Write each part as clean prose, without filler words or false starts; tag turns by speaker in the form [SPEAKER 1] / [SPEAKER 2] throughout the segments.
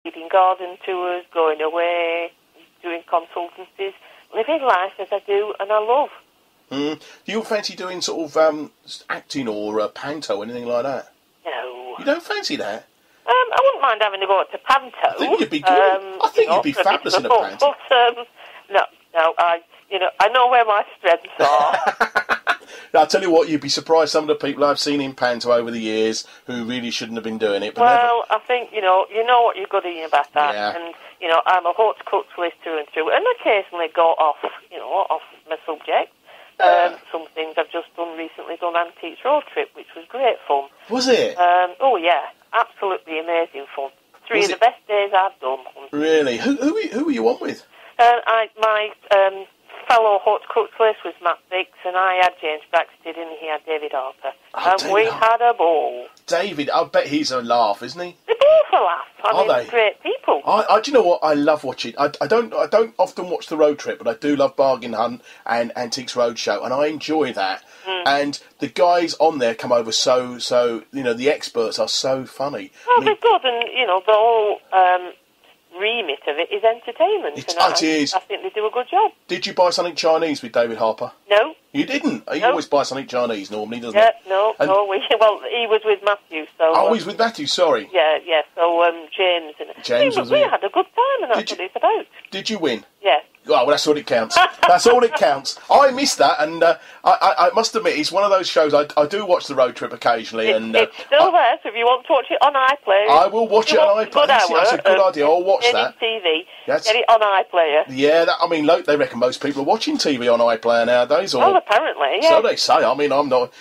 [SPEAKER 1] leading garden tours, going away, doing consultancies, living life as I do and I love.
[SPEAKER 2] Do you fancy doing sort of acting or panto, anything like that?
[SPEAKER 1] No.
[SPEAKER 2] You don't fancy that?
[SPEAKER 1] I wouldn't mind having to go to panto.
[SPEAKER 2] I think you'd be good. I think you'd be fabulous in a panto.
[SPEAKER 1] But no, I know where my strengths are.
[SPEAKER 2] I'll tell you what, you'd be surprised some of the people I've seen in panto over the years who really shouldn't have been doing it. But
[SPEAKER 1] I think, you know what you're good in about that. Yeah. And, I'm a haute couture through and through, and occasionally go off my subject. Some things I've just recently done Antiques Road Trip, which was great fun.
[SPEAKER 2] Was it?
[SPEAKER 1] Oh, yeah. Absolutely amazing fun. Three of the best days I've done.
[SPEAKER 2] Really? Who were you on with?
[SPEAKER 1] My fellow haute couture was Matt Biggs, and I had James Braxton, and he had David Harper. And we had a ball.
[SPEAKER 2] David, I bet he's a laugh, isn't he?
[SPEAKER 1] They're both a laugh. I mean,
[SPEAKER 2] they?
[SPEAKER 1] Great people.
[SPEAKER 2] Do you know what? I love watching. I don't often watch the Road Trip, but I do love Bargain Hunt and Antiques Roadshow, and I enjoy that. And the guys on there come over so the experts are so funny.
[SPEAKER 1] Well, they're good, and the whole remit of it is entertainment.
[SPEAKER 2] It is.
[SPEAKER 1] I think they do a good job.
[SPEAKER 2] Did you buy something Chinese with David Harper?
[SPEAKER 1] No.
[SPEAKER 2] You didn't? He always buys something Chinese normally, doesn't he?
[SPEAKER 1] No. He was with Matthew, so...
[SPEAKER 2] Oh, he's with Matthew, sorry.
[SPEAKER 1] Yeah, so James... We had a good time, and that's what it's about.
[SPEAKER 2] Did you win?
[SPEAKER 1] Yeah.
[SPEAKER 2] Oh, well, that's all it counts. That's all it counts. I missed that, and I must admit, it's one of those shows I do watch the Road Trip occasionally.
[SPEAKER 1] It's still there, so if you want to watch it on iPlayer...
[SPEAKER 2] I will watch it on iPlayer. That's a good idea. I'll watch that.
[SPEAKER 1] TV, get it on iPlayer.
[SPEAKER 2] Yeah, they reckon most people are watching TV on iPlayer nowadays.
[SPEAKER 1] Well, apparently, yeah.
[SPEAKER 2] So they say. I mean, I'm not...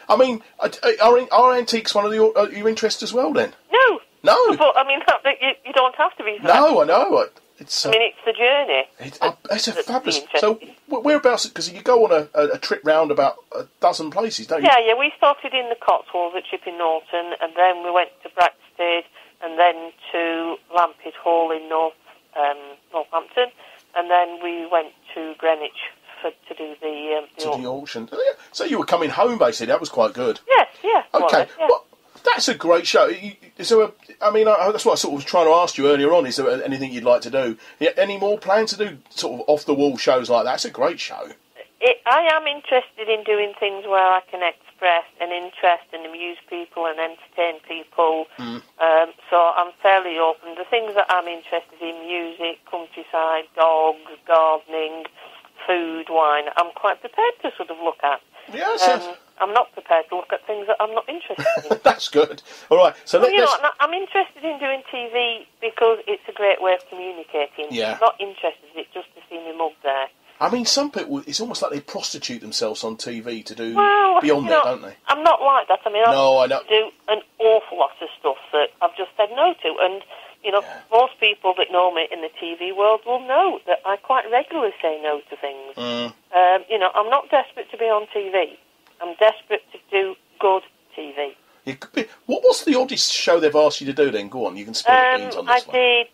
[SPEAKER 2] are antiques one of your interests as well, then?
[SPEAKER 1] No.
[SPEAKER 2] No?
[SPEAKER 1] But, I mean, you don't have to be...
[SPEAKER 2] No, I know.
[SPEAKER 1] It's the journey.
[SPEAKER 2] It's a fabulous... So, whereabouts... Because you go on a trip round about a dozen places, don't you?
[SPEAKER 1] Yeah, we started in the Cotswolds at Chipping Norton, and then we went to Braxted, and then to Lampit Hall in Northampton, and then we went to Greenwich to do the
[SPEAKER 2] auction. So you were coming home, basically. That was quite good.
[SPEAKER 1] Yes, yeah.
[SPEAKER 2] Okay, well, that's a great show. That's what I sort of was trying to ask you earlier on. Is there anything you'd like to do? Any more plans to do sort of off-the-wall shows like that? It's a great show.
[SPEAKER 1] I am interested in doing things where I can express an interest and amuse people and entertain people. So I'm fairly open. The things that I'm interested in, music, countryside, dogs, gardening, food, wine, I'm quite prepared to sort of look at.
[SPEAKER 2] Yes.
[SPEAKER 1] I'm not prepared to look at things that I'm not interested in.
[SPEAKER 2] That's good. All right. So
[SPEAKER 1] I'm interested in doing TV because it's a great way of communicating.
[SPEAKER 2] Yeah.
[SPEAKER 1] I'm not interested in it just to see my mug there.
[SPEAKER 2] I mean, some people, it's almost like they prostitute themselves on TV to do beyond that, don't they?
[SPEAKER 1] I'm not like that. I mean, I
[SPEAKER 2] know.
[SPEAKER 1] do an awful lot of stuff that I've just said no to. And, most people that know me in the TV world will know that I quite regularly say no to things. I'm not desperate to be on TV. I'm desperate to do good TV.
[SPEAKER 2] What's the oddest show they've asked you to do then? Go on, you can spill the beans on this one.
[SPEAKER 1] I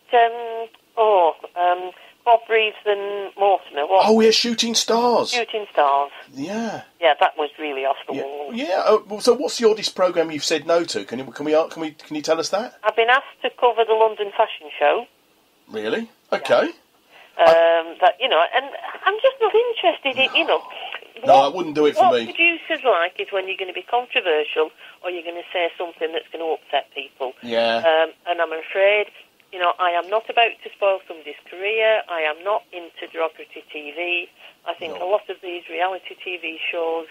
[SPEAKER 1] did, Bob Reeves and Mortimer.
[SPEAKER 2] Oh, yeah, Shooting Stars.
[SPEAKER 1] Shooting Stars.
[SPEAKER 2] Yeah.
[SPEAKER 1] Yeah, that was really off the wall.
[SPEAKER 2] Yeah. So what's the oddest programme you've said no to? Can you tell us that?
[SPEAKER 1] I've been asked to cover the London Fashion Show.
[SPEAKER 2] Really? Okay.
[SPEAKER 1] And I'm just not interested in,
[SPEAKER 2] No, I wouldn't do it for me.
[SPEAKER 1] What producers like is when you're going to be controversial or you're going to say something that's going to upset people.
[SPEAKER 2] Yeah.
[SPEAKER 1] And I'm afraid, I am not about to spoil somebody's career. I am not into derogatory TV. I think a lot of these reality TV shows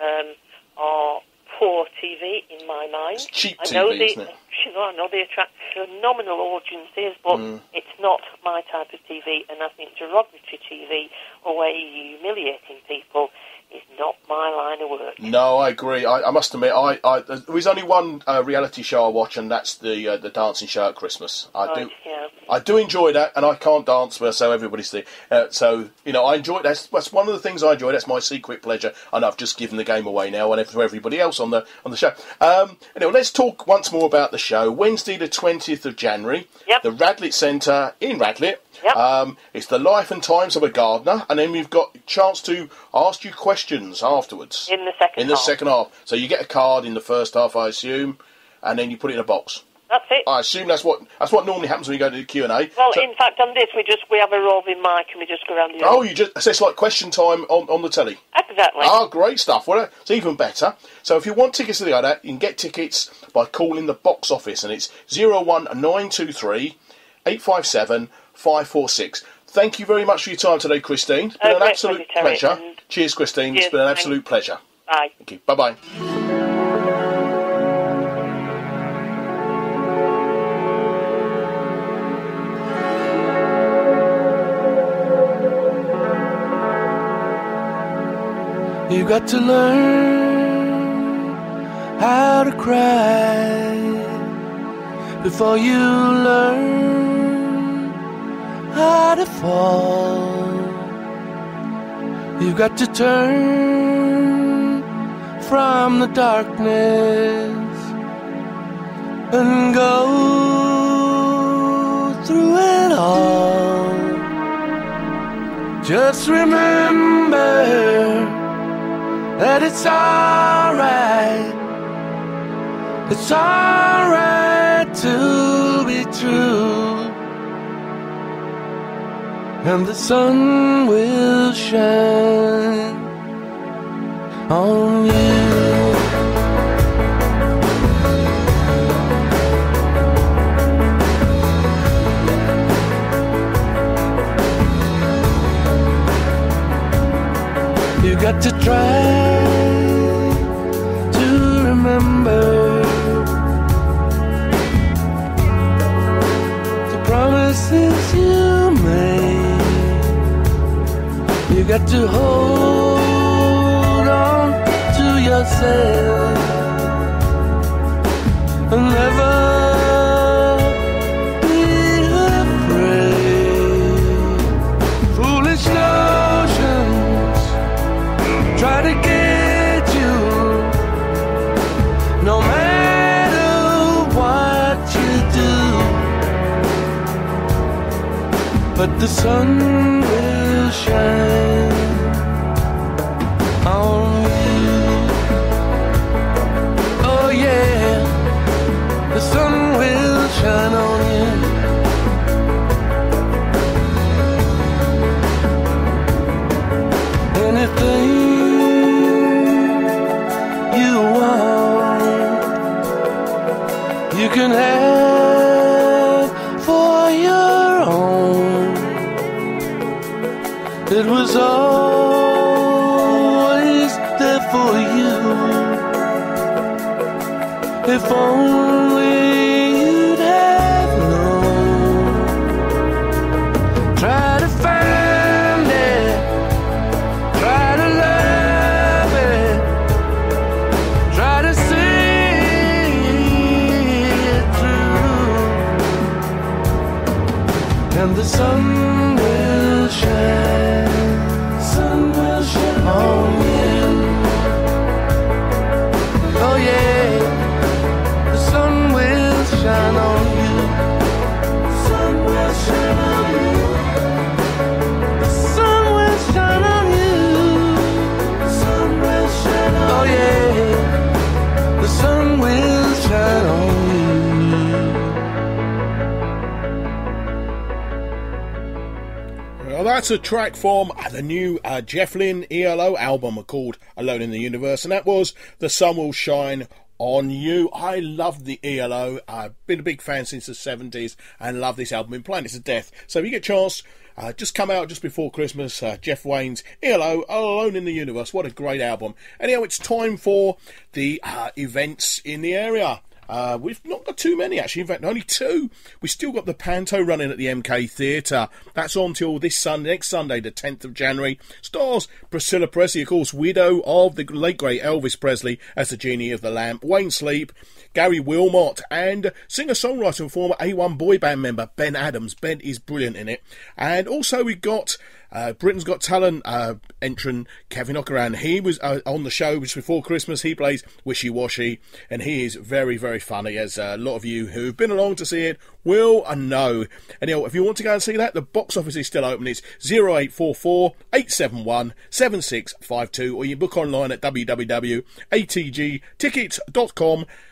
[SPEAKER 1] are poor TV in my mind.
[SPEAKER 2] It's cheap TV, isn't it?
[SPEAKER 1] I know they attract phenomenal audiences, but it's not my type of TV, and I think derogatory TV, or where you're humiliating people, is not my line of work.
[SPEAKER 2] No, I agree. I must admit, there was only one reality show I watch, and that's the dancing show at Christmas. I do enjoy that, and I can't dance, so everybody's there. I enjoy it. That's one of the things I enjoy. That's my secret pleasure, and I've just given the game away now, and for everybody else on the show. Let's talk once more about the show. Wednesday, the 20th of January, the Radlett Centre in Radlett.
[SPEAKER 1] Yep.
[SPEAKER 2] It's the life and times of a gardener, and then we've got a chance to ask you questions afterwards.
[SPEAKER 1] In the second half.
[SPEAKER 2] So you get a card in the first half, I assume, and then you put it in a box.
[SPEAKER 1] That's it.
[SPEAKER 2] I assume that's what normally happens when you go to the Q&A.
[SPEAKER 1] Well, in fact, on this, we have a roving mic and we just go around the
[SPEAKER 2] Oh, so it's like question time on the telly?
[SPEAKER 1] Exactly.
[SPEAKER 2] Oh, great stuff. Well, it's even better. So if you want tickets to the other, you can get tickets by calling the box office, and it's 01923 857 546. Thank you very much for your time today, Christine. It's been an absolute pleasure. Cheers, Christine. It's been an absolute pleasure.
[SPEAKER 1] Bye.
[SPEAKER 2] Thank you. Bye-bye.
[SPEAKER 3] You got to learn how to cry before you learn how to fall. You got to turn from the darkness and go through it all. Just remember that it's alright. It's alright to be true, and the sun will shine on you. You got to try to remember the promises you made. You got to hold on to yourself and never be afraid. Foolish notions try to get you, no matter what you do. But the sun will shine on you. Oh yeah, the sun will shine on you. Anything you can have for your own. It was always there for you. If only you'd have known. Try to find it, try to love it, try to see and the sun will shine on you. Oh yeah, the sun will shine on you. The sun will shine on you. The sun will shine on you. The sun will shine on you. Oh yeah, the sun will shine on you.
[SPEAKER 2] Well, that's a track from the new Jeff Lynne ELO album called Alone in the Universe, and that was The Sun Will Shine on You. I love the ELO. I've been a big fan since the 70s and love this album. Been playing it to death. So if you get a chance, just come out just before Christmas, Jeff Wayne's ELO, Alone in the Universe. What a great album. Anyhow, it's time for the events in the area. We've not got too many, actually. In fact, only two. We've still got the Panto running at the MK Theatre. That's on till this Sunday, next Sunday, the 10th of January. Stars Priscilla Presley, of course, widow of the late great Elvis Presley as the Genie of the Lamp. Wayne Sleep, Gary Wilmot, and singer-songwriter and former A1 boy band member Ben Adams. Ben is brilliant in it. And also we've got Britain's Got Talent entrant Kevin Ockeran. He was on the show just before Christmas. He plays Wishy Washy, and he is very, very funny, as a lot of you who've been along to see it will know. Anyhow, if you want to go and see that, the box office is still open. It's 0844 871 7652, or you book online at www.atgtickets.com.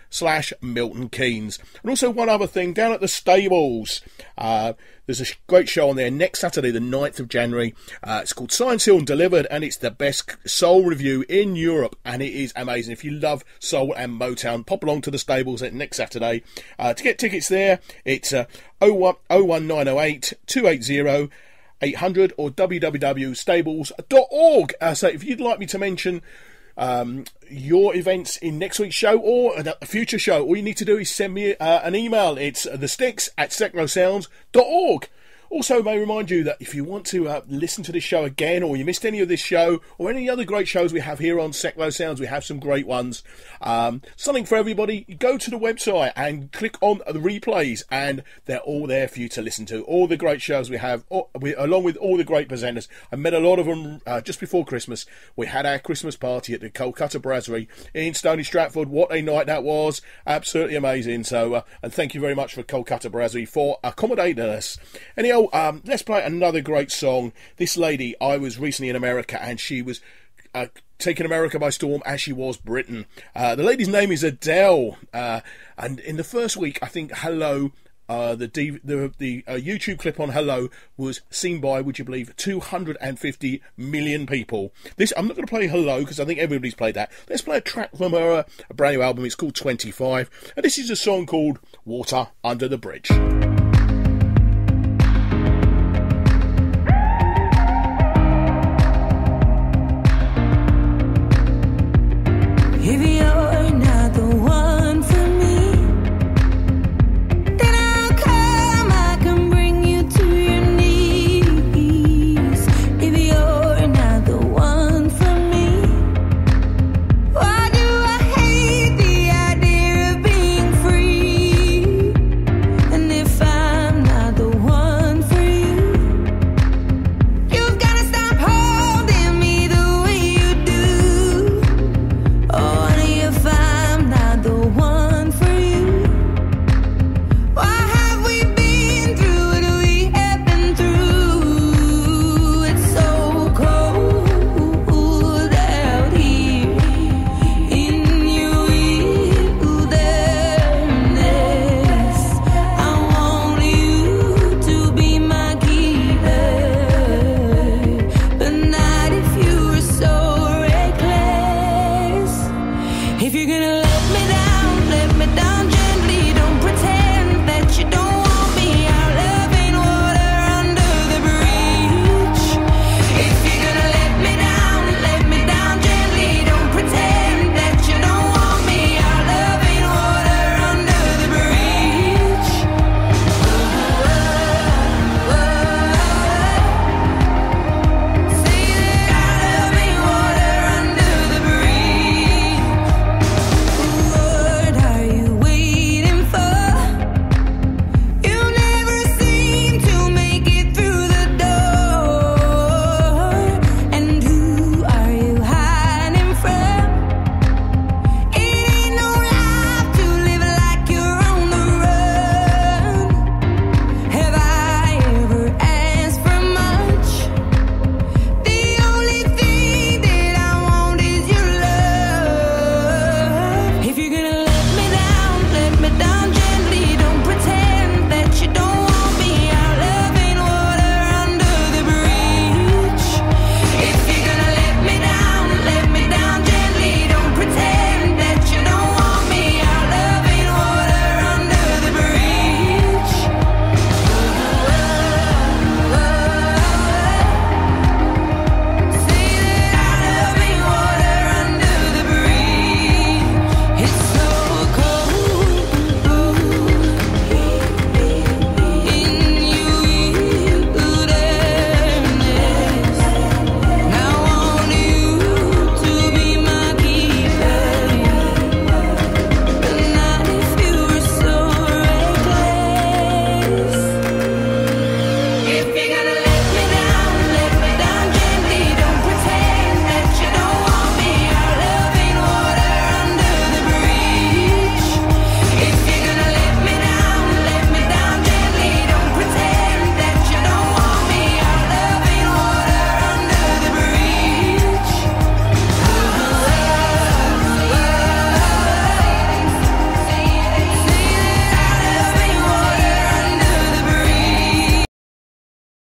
[SPEAKER 2] Milton Keynes. And also one other thing, down at the stables, there's a great show on there next Saturday, the 9th of January. It's called Science Hill and Delivered, and it's the best soul review in Europe, and it is amazing. If you love soul and Motown, pop along to the stables next Saturday. To get tickets there, it's 01908 280 800 or www.stables.org. So if you'd like me to mention your events in next week's show or a future show, all you need to do is send me an email. It's thesticks@secnosounds.org. Also, may remind you that if you want to listen to this show again, or you missed any of this show, or any other great shows we have here on Secno Sounds, we have some great ones. Something for everybody. You go to the website and click on the replays, and they're all there for you to listen to. All the great shows we have, along with all the great presenters. I met a lot of them just before Christmas. We had our Christmas party at the Kolkata Brasserie in Stony Stratford. What a night that was. Absolutely amazing. So, and thank you very much for Kolkata Brasserie for accommodating us. Anyhow, let's play another great song. This lady, I was recently in America, and she was taking America by storm as she was Britain. The lady's name is Adele, and in the first week, I think Hello, the YouTube clip on Hello was seen by, would you believe, 250 million people. I'm not going to play Hello because I think everybody's played that. Let's play a track from her brand new album. It's called 25, and this is a song called Water Under the Bridge.